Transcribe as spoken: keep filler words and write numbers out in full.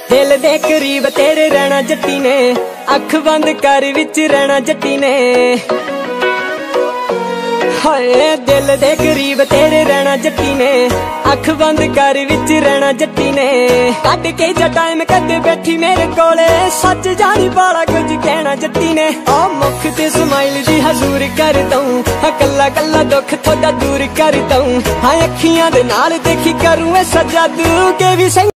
दिल दे करीब तेरे रहना जट्टी ने, अख बंद कर विच रहना जट्टी ने। हाय दिल दे करीब तेरे रहना जट्टी ने, अख बंद कर विच रहना जट्टी ने। कट के जा टाइम कदे बैठी मेरे कोले, सच जानी बाला कुछ कहना जट्टी ने। आ मुख ते स्माइल दी हजूर कर दूं, कल्ला कल्ला दुख थोड़ा दूर कर दूं। हाँ अखियां दे नाल देखी करूं ऐसा जादू के भी